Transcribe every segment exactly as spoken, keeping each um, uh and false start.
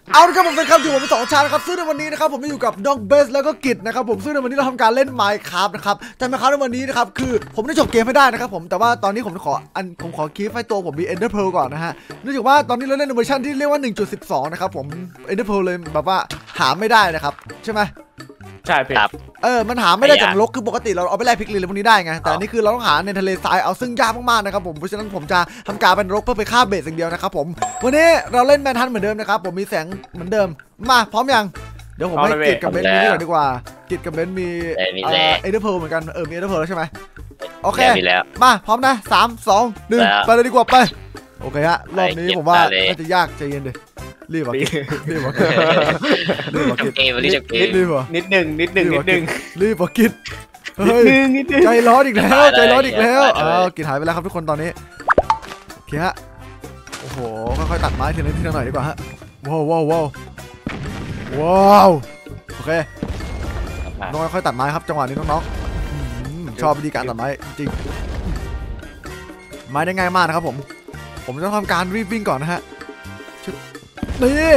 เอาละครับผมเป็นครับอยู่ผมเป็นสองชานะครับซึ่งในวันนี้นะครับผมมาอยู่กับน้องเบสแล้วก็กิจนะครับผมซึ่งในวันนี้เราทำการเล่น Minecraft นะครับแต่ Minecraft ในวันนี้นะครับคือผมได้จบเกมไม่ได้นะครับผมแต่ว่าตอนนี้ผมขออันผมขอคีฟให้ตัวผมมี Ender Pearl ก่อนนะฮะเนื่องจากว่าตอนนี้เราเล่นในเวอร์ชันที่เรียกว่า หนึ่งจุดสิบสอง นะครับผม Ender Pearl เลยแบบว่าหาไม่ได้นะครับใช่ไหมใช่ครับเออมันหาไม่ได้จากนรกคือปกติเราเอาไปแลกพิกลินอะไรพวกนี้ได้ไงแต่อันนี้คือเราต้องหาในทะเลทรายเอาซึ่งยากมากๆนะครับผมเพราะฉะนั้นผมจะทำการเป็นนรกเพื่อไปฆ่าเบสอย่างเดียวนะครับผมวันนี้เราเล่นแมนทันเหมือนเดิมนะครับผมมีแสงเหมือนเดิมมาพร้อมยังเดี๋ยวผมให้กิจกับเบนมีนี่ก่อนดีกว่ากิจกับเบนมีเอเดอร์เพลเหมือนกันเออมีเอเดอร์เพลแล้วใช่ไหมโอเคมาพร้อมนะสามสองหนึ่งไปเลยดีกว่าไปโอเคฮะรอบนี้ผมว่าน่าจะยากใจเย็นดิรีบอ่ะรีบอ่ะรีบอ่ะกิจรีบอ่ะนิดหนึ่งนิดหนึ่งนิดหนึ่งรีบอ่ะกิจเฮ้ยใจร้อนอีกแล้วใจร้อนอีกแล้วอ้าวกิจหายไปแล้วครับทุกคนตอนนี้โอเคฮะโอ้โหค่อยๆตัดไม้ทีละนิดทีละหน่อยดีกว่าฮะว้าวว้าวว้าวว้าวโอเคน้องค่อยๆตัดไม้ครับจังหวะนี้น้องๆชอบวิธีการตัดไม้จริงไม้ได้ง่ายมากนะครับผมผมจะทำการรีบวิ่งก่อนนะฮะนี่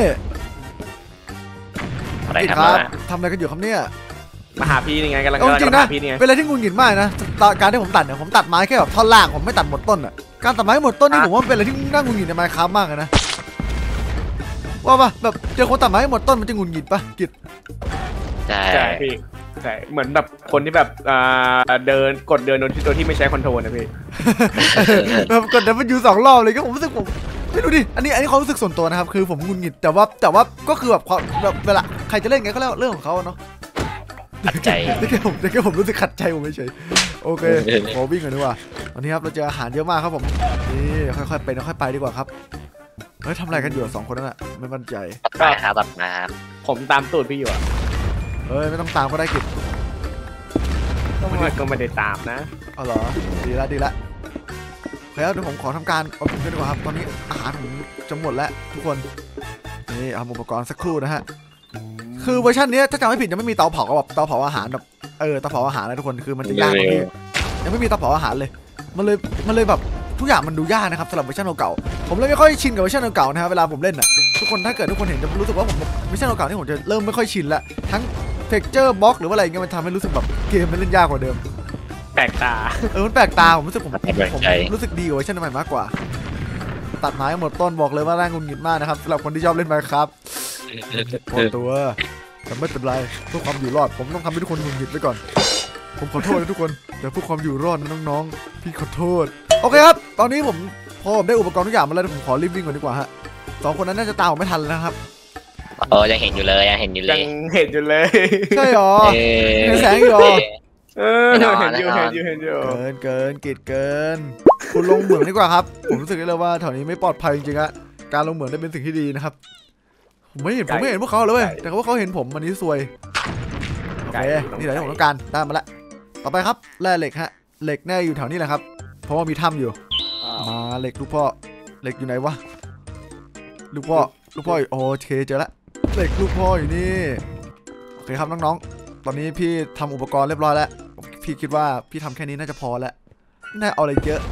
กิจครับทำอะไรกันอยู่ครับเนี่ยมาหาพี่นี่ไงกันแล้วจริงนะเป็นอะไรที่งุนหงิดมากนะการที่ผมตัดเนี่ยผมตัดไม้แค่แบบท่อนล่างผมไม่ตัดหมดต้นอ่ะการตัดไม้หมดต้นนี่ผมว่าเป็นอะไรที่น่างุนหงิดในไมค์ครับมากเลยนะว่าป่ะแบบเจอคนตัดไม้หมดต้นมันจะงุนหงิดป่ะกิจใช่ใช่พี่ใช่เหมือนแบบคนที่แบบเดินกดเดินโดยที่ตัวที่ไม่ใช้คอนโทรลนะพี่แบบกดแต่มันอยู่สองรอบเลยก็ผมรู้สึกผมไม่รู้ดิอันนี้อันนี้ความรู้สึกส่วนตัวนะครับคือผมงุนหงิดแต่ว่าแต่ว่าก็คือแบบแบบเวลาใครจะเล่นไงก็แล้วเรื่องของเขาเนาะขัดใจแต่แค่ผมแต่แค่ผมรู้สึกขัดใจผมไม่ใช่โอเคขอวิ่งก่อนดีกว่าตอนนี้ครับเราเจออาหารเยอะมากครับผมนี่ค่อยๆไปค่อยๆไปดีกว่าครับเฮ้ยทำอะไรกันอยู่สองคนนั่นแหละไม่มั่นใจก็ครับตัดมาผมตามตูดพี่อยู่อ่ะเฮ้ยไม่ต้องตามก็ได้กิจก็ไม่ก็ไม่ได้ตามนะเอาเหรอดีละดีละแล้วเดี๋ยวผมขอทำการเอาผมกันดีกว่าครับตอนนี้อาหารผมจะหมดแล้วทุกคนนี่เอาอุปกรณ์สักครู่นะฮะคือเวอร์ชันนี้ถ้าจำไม่ผิดยังไม่มีเตาเผาแบบเตาเผาอาหารแบบเออเตาเผาอาหารนะทุกคนคือมันจะยากตรงที่ยังไม่มีเตาเผาอาหารเลยมันเลยมันเลยแบบทุกอย่างมันดูยากนะครับสำหรับเวอร์ชันเก่าผมเลยไม่ค่อยชินกับเวอร์ชันเก่านะครับเวลาผมเล่นอ่ะทุกคนถ้าเกิดทุกคนเห็นจะรู้สึกว่าผมเวอร์ชันเก่าที่ผมจะเริ่มไม่ค่อยชินละทั้งเท็กเจอร์บล็อกหรือว่าอะไรเงี้ยมันทำให้รู้สึกแบบเกมมันเล่นยากกว่าเดิมแปลกตาเออมันแปลกตาผมรู้สึกผมผมรู้สึกดีกว่าเวอร์ชันใหม่มากกว่าตัดไม้หมดต้นบอกเลยว่าแรงงุนงิดมากนะครับสำหรับคนที่ชอบเล่นไมค์ครับพอตัวแต่ไม่เป็นไรเพื่อความอยู่รอดผมต้องทำให้ทุกคนงุนงิดไว้ก่อนผมขอโทษนะทุกคนแต่เพื่อความอยู่รอดนะน้องๆพี่ขอโทษโอเคครับตอนนี้ผมพอผมได้อุปกรณ์ทุกอย่างมาแล้วผมขอรีบวิ่งก่อนดีกว่าฮะสองคนนั้นน่าจะตามผมไม่ทันแล้วนะครับเออยังเห็นอยู่เลยยังเห็นอยู่เลยยังเห็นอยู่เลยใช่หรอเห็นแสงอยู่หรอเออเห็นอยู่เห็นอยู่เห็นอยู่เกินเกินกิดเกินคุณลงเหมืองดีกว่าครับผมรู้สึกได้เลยว่าแถวนี้ไม่ปลอดภัยจริงๆอะการลงเหมืองได้เป็นสิ่งที่ดีนะครับผมไม่เห็นผมไม่เห็นพวกเขาเลยแต่ว่าเขาเห็นผมวันนี้ซวยโอเคนี่แหละที่ผมต้องการได้มาแล้วต่อไปครับแร่เหล็กฮะเหล็กแน่อยู่แถวนี้แหละครับเพราะว่ามีถ้ำอยู่มาเหล็กลูกพ่อเหล็กอยู่ไหนวะลูกพ่อลูกพ่อโอเคเจอแล้วเหล็กลูกพ่ออยู่นี่โอเคครับน้องๆตอนนี้พี่ทำอุปกรณ์เรียบร้อยแล้วพี่คิดว่าพี่ทำแค่นี้น่าจะพอแล้วน่าเอาอะไรเยอะ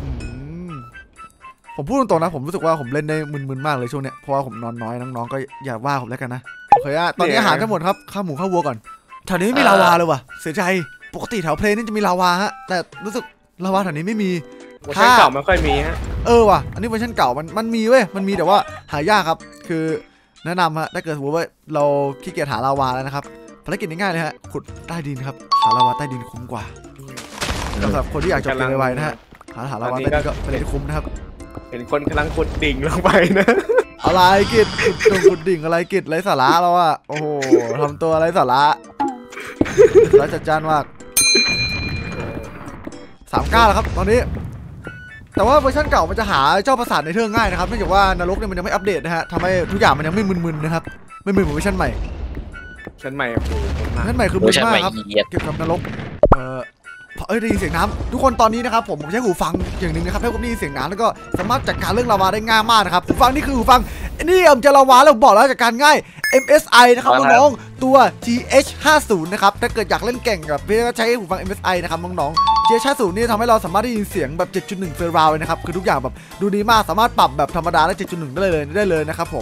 ผมพูดตรงๆนะผมรู้สึกว่าผมเล่นได้มึนๆมากเลยช่วงเนี้ยเพราะว่าผมนอนน้อยน้องๆก็อย่าว่าผมแล้วกันนะโอเคอะตอนนี้อาหารทั้งหมดครับข้าวหมูข้าววัวก่อนแถวนี้ไม่มีลาวาเลยว่ะเสียใจปกติแถวเพลนนี่จะมีลาวาฮะแต่รู้สึกลาวาแถวนี้ไม่มีเวอร์ชันเก่าไม่ค่อยมีฮะเออว่ะอันนี้เวอร์ชันเก่ามันมันมีเว้ยมันมีแต่ว่าหายากครับคือแนะนำฮะถ้าเกิดสมมติว่าเราขี้เกียจหาลาวาแล้วนะครับภารกิจง่ายๆเลยฮะขุดใต้ดินครับหาลาวาใต้ดินคุ้มกว่าสำหรับคนที่อยากจบเกมไวๆนะฮะหาหาลาวาใต้ดินก็เป็นอะไรที่คุ้มนะครับเห็นคนกำลังขุดดิ่งลงไปนะอะไรกิจขุดขุดดิ่งอะไรกิจไรสาระเราอะโอ้โหทำตัวไรสาระไรจัดจ้านมากสามก้าแล้วครับตอนนี้แต่ว่าเวอร์ชันเก่ามันจะหาเจ้าปราสาทในเทิงง่ายนะครับเนื่องจากว่านรกเนี่ยมันยังไม่อัปเดตนะฮะทำให้ทุกอย่างมันยังไม่มึนๆนะครับไม่เหมือนเวอร์ชันใหม่ชั้นใหม่เวอร์ชันใหม่คือมึนมากครับเกี่ยวกับนรกเออเอ้ยได้ยินเสียงน้ำทุกคนตอนนี้นะครับผมผมใช้หูฟังอย่างหนึ่งนะครับให้ผมได้ยินเสียงน้ำแล้วก็สามารถจัดการเรื่องลาวาได้ง่ายมากนะครับหูฟังนี่คือหูฟังนี่ผมจะลาวาแล้วบอกแล้วจัดการง่าย เอ็ม เอส ไอ นะครับน้องๆตัว จี เอช ห้าสิบ นะครับถ้าเกิดอยากเล่นเก่งกับพี่ก็ใช้หูฟัง เอ็ม เอส ไอ นะครับน้องๆ จี เอช ห้าสิบ นี่ทำให้เราสามารถได้ยินเสียงแบบ เจ็ดจุดหนึ่ง เซอร์ราวด์นะครับคือทุกอย่างแบบดูดีมากสามารถปรับแบบธรรมดาได้ เจ็ดจุดหนึ่ง ได้เลยได้เลยนะครับผม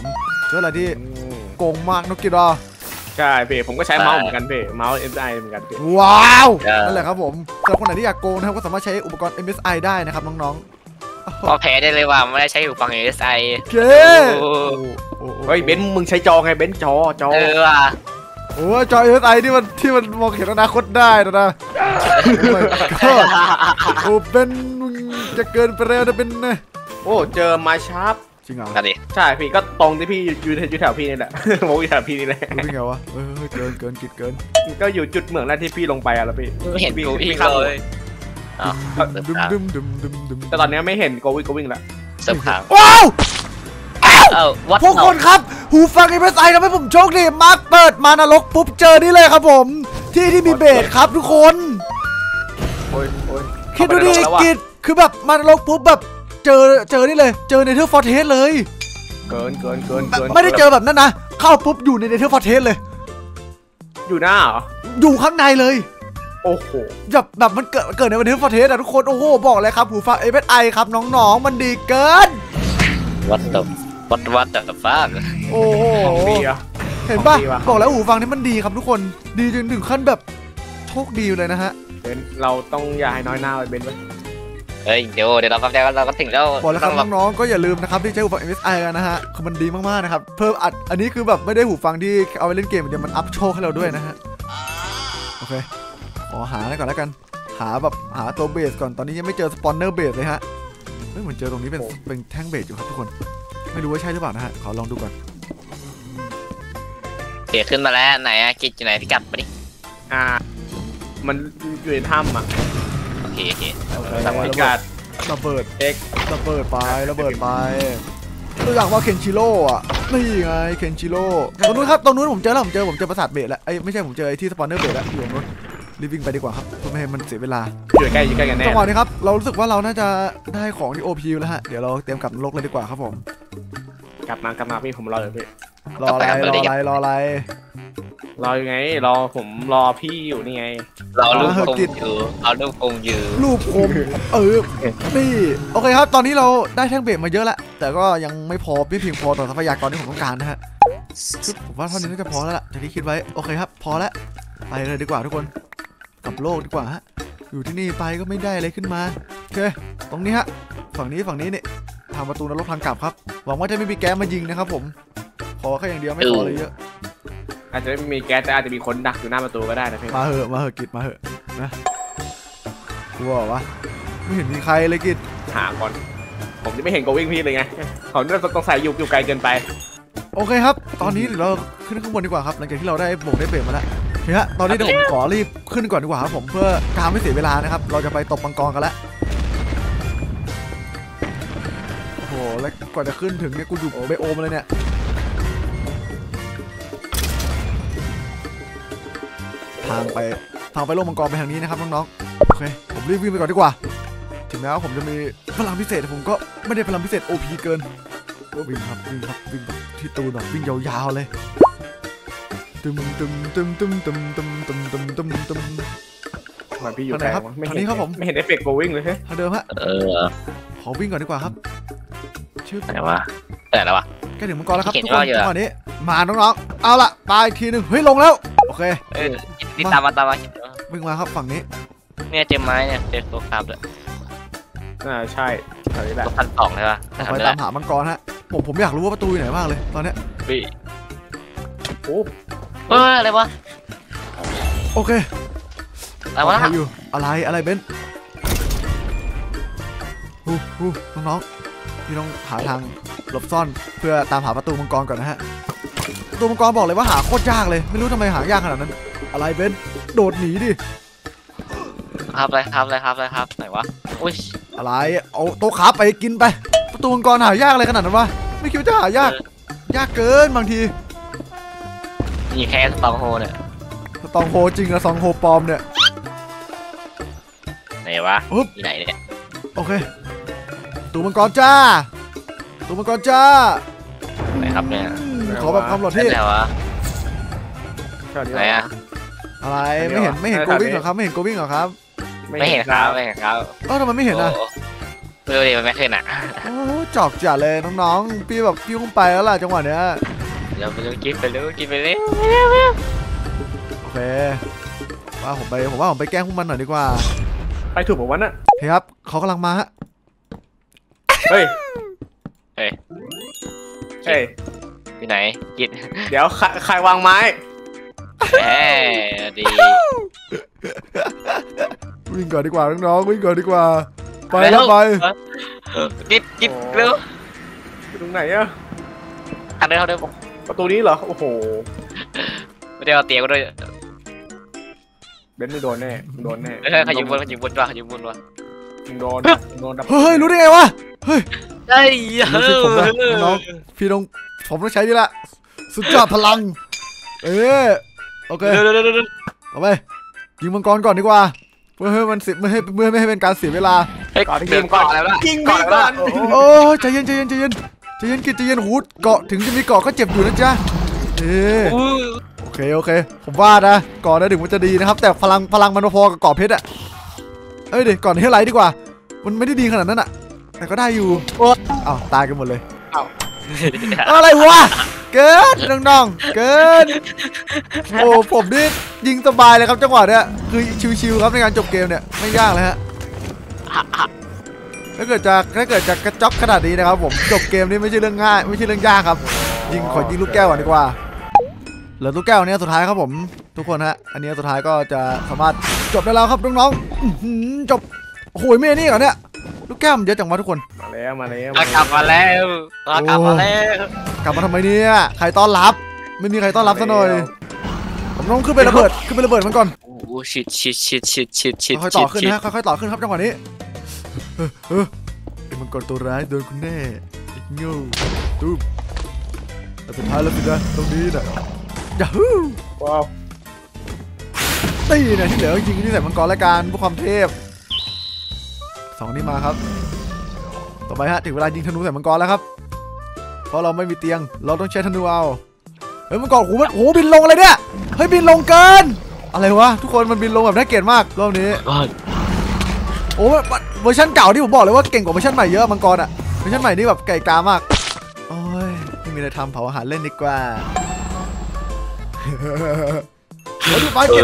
เจออะไรที่อืมโกงมากนกกิดอใช่พี่ผมก็ใช้เมาส์เหมือนกันพี่เมาส์ เอ็ม เอส ไอ เหมือนกันพี่ว้าวนั่นแหละครับผมสำหรับคนไหนที่อยากโกงนะครับก็สามารถใช้อุปกรณ์ เอ็ม เอส ไอ ได้นะครับน้องพอแพ้ได้เลยว่าไม่ได้ใช้หูฟัง เอ เอส ไอๆเย้เฮ้ยเบนซ์มึงใช้จอไงเบนซ์จอจอเออว่ะโอ้จอ เอ็ม เอส ไอ ที่มันที่มันมองเห็นอนาคตได้นะนะโอ้โอ้เป็นมึงจะเกินไปแล้วนะเป็นนะโอ้เจอมาชาร์ปจริงเหรอนั่นดิใช่พี่ก็ตรงที่พี่อยู่อยู่อยู่แถวพี่นี่แหละ โมอยู่แถวพี่นี่แหละรู้ได้ไงวะเออเกินเกินกิดเกินก็อยู่จุดเหมืองแรกที่พี่ลงไปอะแล้วพี่ไม่เห็นกูอีกเลยอ้าวดึมดึมดึมดึมดึมแต่ตอนนี้ไม่เห็นโกวิ่งโกวิ่งแล้วเสิร์ฟค้างว้าวเอ้าวัดพวกคนครับหูฟัง เอ็ม เอส ไอ ทำให้ผมโชคดีมากเปิดมานรกปุ๊บเจอนี่เลยครับผม ที่ที่มีเบสครับทุกคนโอ้ยโอ้ยคิดดูดิกิดคือแบบมานรกปุ๊บแบบเจอเจอนี่เลย เจอในเทอร์ฟอร์เทสเลยเกินเกินเกินเกินไม่ได้เจอแบบนั้นนะเข้าปุ๊บอยู่ในเนเธอร์ฟอร์เทสเลยอยู่หน้าเหรออยู่ข้างในเลยโอ้โหแบบแบบมันเกิดเกิดในเนเธอร์ฟอร์เทสอะทุกคนโอ้โหบอกเลยครับหูฟัง เอ็ม เอส ไอ ครับน้องๆมันดีเกินวัดตับวัดวัดแต่ฟังโอ้โหของดีอะเห็นป่ะของดีว่ะบอกแล้วหูฟังนี่มันดีครับทุกคนดีจนถึงขั้นแบบโชคดีเลยนะฮะเบนซ์เราต้องอย่าให้น้อยหน้าเลยเบนซ์ไว้เฮ้ยเดี๋ยวเดี๋ยวเราแป๊บเดียวเราก็ถึงแล้วบอกแล้วครับต้องน้องๆก็อย่าลืมนะครับที่ใช้หูฟัง เอ็ม เอส ไอ กันนะฮะคือมันดีมากๆนะครับเพิ่มอัดอันนี้คือแบบไม่ได้หูฟังที่เอาไปเล่นเกมอย่างเดียวมันอัพโชคให้เราด้วยนะฮะโอเคขอหาหน่อยก่อนแล้วกันหาแบบหาตัวเบสก่อนตอนนี้ยังไม่เจอสปอนเนอร์เบสเลยฮะเฮ้ยเหมือนเจอตรงนี้เป็นเป็นแท่งเบสอยู่ครับทุกคนไม่รู้ว่าใช่หรือเปล่านะฮะขอลองดูก่อนเดี๋ยวขึ้นมาแล้วไหนอะคิดอยู่ไหนพี่กลับมาดิอ่า มันอยู่ในถ้ำอ่ะโอเคโอเคสังพิกัดระเบิดเอ็กระเบิดไประเบิดไปตัวอย่างว่าเคนชิโร่อะนี่ไงเคนชิโร่ตรงนู้นครับตรงนู้นผมเจอแล้วผมเจอผมเจอปราสาทเบสแล้วไอ้ไม่ใช่ผมเจอไอ้ที่สปอนเนอร์เบสแล้วอยู่ตรงนู้นรีบวิ่งไปดีกว่าครับเพื่อไม่ให้มันเสียเวลาอยู่ใกล้อยู่ใกล้กันแน่จังหวะนี้ครับเรารู้สึกว่าเราน่าจะได้ของที่ โอ พี แล้วฮะเดี๋ยวเราเตรียมกลับนรกเลยดีกว่าครับผมกลับมากลับมาพี่ผมรอเลยพี่รออะไรรออะไรรออะไรรอยังไงรอผมรอพี่อยู่นี่ไงเราลูกคงอยู่เราลูกคงอยู่รูปคมเออนี่โอเคครับตอนนี้เราได้แท่งเบสมาเยอะแล้วแต่ก็ยังไม่พอไม่เพียงพอต่อทรัพยากรที่ผมต้องการนะฮะซึ่งผมว่าเท่านี้น่าจะพอแล้วล่ะจากที่คิดไว้โอเคครับพอแล้วไปเลยดีกว่าทุกคนกลับโลกดีกว่าฮะอยู่ที่นี่ไปก็ไม่ได้อะไรขึ้นมาโอเคตรงนี้ฮะฝั่งนี้ฝั่งนี้เนี่ยทางประตูนรกทางกลับครับหวังว่าจะไม่มีแก๊สมายิงนะครับผมขอแค่อย่างเดียวไม่ขอเลยเยอะอาจจะไม่มีแก๊สแต่อาจจะมีคนดักอยู่หน้าประตูก็ได้นะพี่มาเหอะมาเหอะกิดมาเหอะนะกลัววะไม่เห็นมีใครเลยกิดหาก่อนผมจะไม่เห็นโกวิ่งพี่เลยไงเขาเนี่ยต้องใส่อยู่อยู่ไกลเกินไปโอเคครับตอนนี้เดี๋ยวเราขึ้นข้างบนดีกว่าครับหลังจากที่เราได้โบกได้เบรกมาแล้วโอเคฮะตอนนี้เดี๋ยวผมขอรีบขึ้นก่อนดีกว่าครับผมเพื่อการไม่เสียเวลานะครับเราจะไปตบมังกรกันแล้วโอ้โหแล้วกว่าจะขึ้นถึงเนี่ยกูอยู่ไบโอมเลยเนี่ยทางไปทางไปโลกมังกรไปทางนี้นะครับน้องๆโอเคผมรีบวิ่งไปก่อนดีกว่าถึงแม้ว่าผมจะมีพลังพิเศษแต่ผมก็ไม่ได้พลังพิเศษ โอ พี เกินวิ่งครับวิ่งครับวิ่งแบบที่ตูนแบบวิ่งยาวๆเลยตึมตึมตึมตึมตึมตึมตึมตึมตึมตึมทำไมพี่อยู่ทางไหไกนลครับวะไม่ทางเห็นี้นครับผมไม่เห็นเอฟเฟกต์โกวิ่งเลยเฮ้ยทางเดิมฮะเออขอวิ่งก่อนดีกว่าครับชื่อไหนวะไหนแล้ววะใกล้ถึงมังกรแล้วครับเห็นทุกคนว่าอยู่จัอะงหวะนี้มาน้องๆเอาละไปอีกทีหนึงเฮ้ยลงแล้วโอเคเออนี่ตามมาตามมาวิ่งมาครับฝั่งนี้เนี่ยเจอไม้เนี่ยเจอตัวคราบเลยอ่าใช่แถวนี้แหละตัวพันสองใช่ปะต่อไปตามหามังกรฮะผมผมอยากรู้ว่าประตูอยู่ไหนบ้างเลยตอนเนี้ยพี่โอ้เอออะไรวะโอเคอะไรวะใครอยู่อะไรอะไรเบนซ์ฮู้ฮู้น้องๆพี่ต้องหาทางหลบซ่อนเพื่อตามหาประตูมังกรก่อนนะฮะประตูมังกรบอกเลยว่าหาโคตรยากเลยไม่รู้ทำไมหายากขนาดนั้นอะไรเบนซ์โดดหนีดิครับอะไรครับอะไรครับอะไรครับไหนวะอุ้ยอะไรเอาโต๊ะขาไปกินไปประตูมังกรหายากอะไรขนาดนั้นวะไม่คิดว่าจะหายากยากเกินบางทีมีแค่สตองโฮเนี่ยสตองโฮจริงนะสองโฮปลอมเนี่ยไหนวะอุ๊บอยู่ไหนเนี่ยโอเคประตูมังกรจ้าประตูมังกรจ้าไหนครับเนี่ยอืมขอแบบความหล่อไหนเท่วะแถวนี้ไหนอะอะไรไม่เห็นไม่เห็นโกวิ่งเหรอครับไม่เห็นโกวิ่งเหรอครับไม่เห็นครับไม่เห็นครับเออทำไมไม่เห็นอ่ะโอ้ไม่รู้ดิมันไม่ขึ้นอ่ะโอ้จอกจัดเลยน้องๆพี่แบบพี่คงไปแล้วล่ะจังหวะเนี้ยเร็วไปเร็วกินไปเร็วกินไปเร็วโอเคว่าผมไปผมว่าผมไปแกล้งพวกมันหน่อยดีกว่าไปถูกผมวันน่ะโอเคครับเขากำลังมาฮะเฮ้ยเฮ้ยเฮ้ยอยู่ไหนกินเดี๋ยวใครวางไม้แหมดีวิ่งก่อนดีกว่าน้องๆวิ่งก่อนดีกว่าไปแล้วไปกินกินเร็วตรงไหนอะทางเดินทางเดินประตูนี้เหรอโอ้โหไม่ได้เอาเตียงก็ด้วยเบนซ์มึงโดนแน่มึงโดนแน่เฮ้ยขยิบบนขยิบบนว่ะขยิบบนว่ะมึงโดนมึงโดนดับเฮ้ยรู้ได้ไงวะเฮ้ยเฮ้ยรู้สึกผมนะน้องพี่ต้องผมต้องใช้นี่ละสุดยอดพลังเออโอเคเร็วเร็วเร็วเร็วเอาไปยิงมังกรก่อนดีกว่าเพื่อให้มันเสียไม่ให้เมื่อไม่ให้เป็นการเสียเวลาเฮ้ยเดินก่อนแล้วล่ะยิงพี่ก่อนโอ้ใจเย็นใจเย็นใจเย็นใจเย็นกินใจเย็นหูเกาะถึงจะมีเกาะก็เจ็บอยู่นะจ๊ะเออโอเคโอเคผมว่านะเกาะนะถึงมันจะดีนะครับแต่พลังพลังมันพอกับเกาะเพชรอะเอ้ยเดี๋ยวก่อนให้ไรดีกว่ามันไม่ได้ดีขนาดนั้นอะแต่ก็ได้อยู่โอ้อ้าวตายกันหมดเลยอะไรวะเกินน้องๆเกินโอ้ผมนี่ยิงสบายเลยครับจังหวะเนี้ยคือชิวๆครับในการจบเกมเนี่ยไม่ยากเลยฮะถ้าเกิดจะถ้าเกิดจะกระจอกขนาดนี้นะครับผมจบเกมนี้ไม่ใช่เรื่องง่ายไม่ใช่เรื่องยากครับยิงขอยิงลูกแก้วก่อนดีกว่าเหลือลูกแก้วนี้สุดท้ายครับผมทุกคนฮะอันนี้สุดท้ายก็จะสามารถจบได้แล้วครับน้องๆจบโอ้โหไม่นี่ก่อนเนี่ยลูกแก้วมันเยอะจังวะทุกคนมาแล้วมาแล้วกลับมาแล้วกลับมาแล้วกลับมาทำไมเนี่ยใครต้อนรับไม่มีใครต้อนรับซะหน่อยผมต้องขึ้นไประเบิดขึ้นไประเบิดมันก่อนโอ้โหชิดชิดชิดชิดชิดชิดค่อยๆต่อขึ้นนะค่อยๆต่อขึ้นครับจังหวะนี้เออเออไอ้มังกรตัวร้ายโดนคุณแน่ไอ้เงี้ยวตูมแต่สุดท้ายแล้วสินะตรงนี้นะยาฮูว้าวตีเนี่ยที่เหลือยิงที่ใส่มังกรและการเพื่อความเทพสองนี้มาครับต่อไปฮะถึงเวลายิงธนูใส่มังกรแล้วครับเพราะเราไม่มีเตียงเราต้องใช้ธนูเอาเฮ้ยมังกรโอ้โหโอ้โหบินลงอะไรเนี่ยเฮ้ยบินลงเกินอะไรวะทุกคนมันบินลงแบบน่าเกลียดมากรอบนี้โอ้เวอร์ชันเก่าที่ผมบอกเลยว่าเก่งกว่าเวอร์ชันใหม่เยอะมังกรอะเวอร์ชันใหม่นี่แบบไก่กามากโอ้ยไม่มีอะไรทำเผาอาหารเล่นดีกว่าเดี๋ยวดูไปเก็บ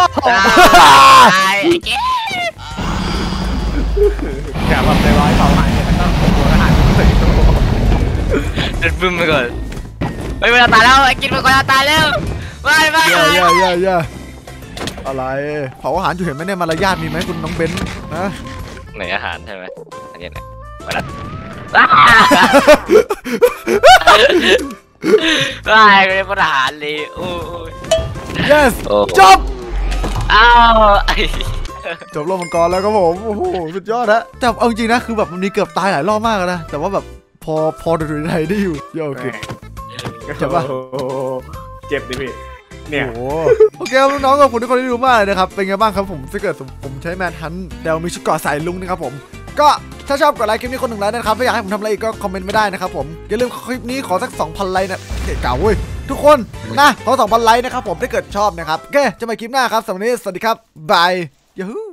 อย่าแบบใจร้ายเผาหายเนี่ยต้องขโมยอาหารที่ใส่ตัวเดินบึ้มไปก่อนเฮ้ยเวลาตายแล้วไอ้กินมันก็ตายแล้วไม่ไม่เย่เย่เย่เย่อะไรเผาอาหารอยู่เห็นไหมเนี่ยมารยาทมีไหมคุณน้องเบนซ์นะไหนอาหารใช่ไหมอันนี้ไหนมาละไอ้ไม่ได้อาหารเลยโอ้ย yes จบอ้าวจบโลกมังกรแล้วครับผมโอ้โหสุดยอดนะแต่เอาจริงนะคือแบบมันมีเกือบตายหลายรอบมากนะแต่ว่าแบบพอพอดูในได้อยู่โยกิเจ็บปะเจ็บดิพี่เนี่ยโอ้โอเคครับน้องๆขอบคุณทุกคนที่ดูมากเลยนะครับเป็นไงบ้างครับผมถ้าเกิดผมใช้แมนฮันเดลมีชุดเกราะสายลุงนะครับผมก็ถ้าชอบกดไลค์คลิปนี้คนหนึ่งไลค์นะครับถ้าอยากให้ผมทำอะไรอีกก็คอมเมนต์ไม่ได้นะครับผมอย่าลืมคลิปนี้ขอสัก สองพัน ไลค์นะเก่าเว้ยทุกคนนะขอ สองพัน ไลค์นะครับผมถ้าเกิดชอบนะครับโอเคจะมาคลิปหน้าครับสำหรับวันนี้สวัสดีครับบายยูฮู